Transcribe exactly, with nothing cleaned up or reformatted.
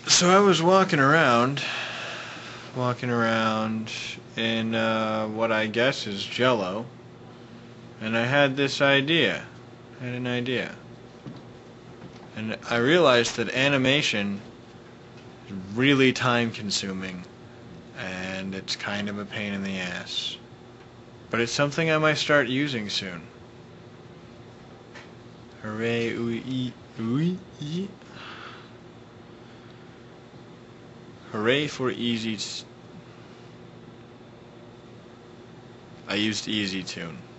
So I was walking around, walking around in uh, what I guess is Jello, and I had this idea. I had an idea. And I realized that animation is really time consuming, and it's kind of a pain in the ass. But it's something I might start using soon. Hooray, ooh, ee, ooh, ee. Hooray for easy. I used Easy Tune.